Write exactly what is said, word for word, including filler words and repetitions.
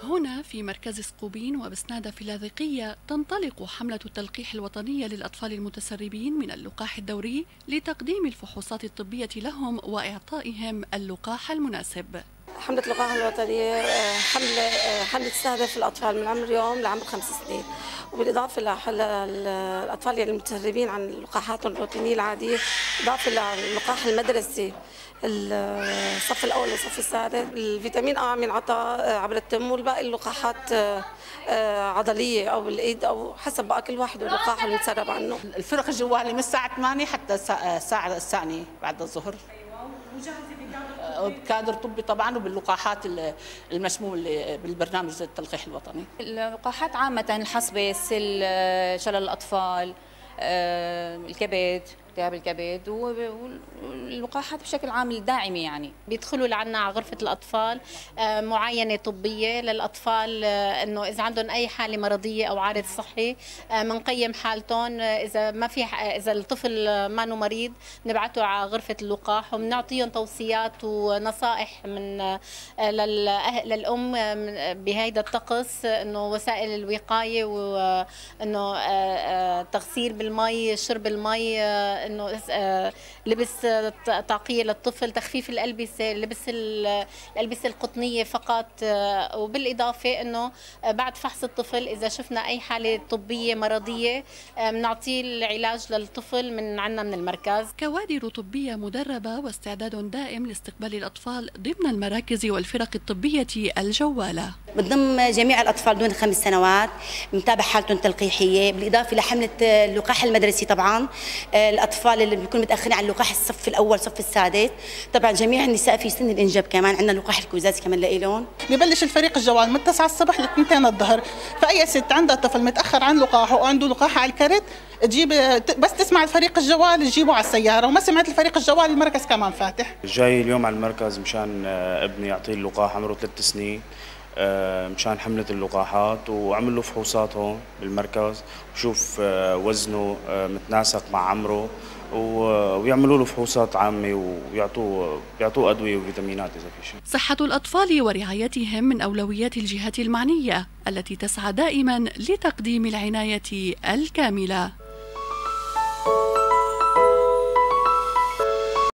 هنا في مركز سقوبين وبسنادة في اللاذقية تنطلق حملة التلقيح الوطنية للأطفال المتسربين من اللقاح الدوري لتقديم الفحوصات الطبية لهم وإعطائهم اللقاح المناسب. حملة اللقاح الوطنية حملة حملة تستهدف الأطفال من عمر يوم لعمر خمس سنين، وبالإضافة للأطفال يعني المتسربين عن اللقاحات الروتينية العادية، إضافة للقاح المدرسي الصف الأول والصف السادس. الفيتامين آ من عطاء عبر التم، والباقي اللقاحات عضلية أو بالإيد أو حسب بقى كل واحد واللقاح اللي متسرب عنه. الفرق الجوالي من الساعة ثمانية حتى الساعة الثانية بعد الظهر. بكادر طبي طبعا وباللقاحات المشمول بالبرنامج التلقيح الوطني. اللقاحات عامة الحصبة، السل، شلل الأطفال، الكبد، التهاب الكبد، واللقاحات بشكل عام الداعمة. يعني بيدخلوا لعنا على غرفة الأطفال معاينة طبية للأطفال، إنه إذا عندهم أي حالة مرضية أو عارض صحي بنقيم حالتهم. إذا ما في إذا الطفل ما نو مريض نبعته على غرفة اللقاح، وبنعطيهم توصيات ونصائح من للأم بهيدا الطقس، إنه وسائل الوقاية، وإنه تغسيل بالمي، شرب المي، انه لبس طاقيه للطفل، تخفيف الالبسه، لبس الالبسه القطنيه فقط، وبالاضافه انه بعد فحص الطفل اذا شفنا اي حاله طبيه مرضيه بنعطيه العلاج للطفل من عندنا من المركز. كوادر طبيه مدربه واستعداد دائم لاستقبال الاطفال ضمن المراكز والفرق الطبيه الجواله. بتضم جميع الاطفال دون خمس سنوات، بنتابع حالتهم تلقيحيه، بالاضافه لحمله اللقاح المدرسي. طبعا الاطفال اللي بيكونوا متاخرين على اللقاح الصف الاول صف السادس، طبعا جميع النساء في سن الانجاب كمان عندنا لقاح الكوزات كمان لإلهم. ببلش الفريق الجوال من تسعة الصبح ل اثنتين الظهر، فاي ست عندها طفل متاخر عن لقاحه وعنده لقاح على الكرت تجيب، بس تسمع الفريق الجوال تجيبه على السياره، وما سمعت الفريق الجوال المركز كمان فاتح. جاي اليوم على المركز مشان ابني يعطيه اللقاح، عمره ثلاث سنين، مشان حملة اللقاحات، وعمل له فحوصات هون بالمركز وشوف وزنه متناسق مع عمره، ويعملوا له فحوصات عامة ويعطوه يعطوه أدوية وفيتامينات إذا في شيء. صحة الأطفال ورعايتهم من أولويات الجهات المعنية التي تسعى دائما لتقديم العناية الكاملة.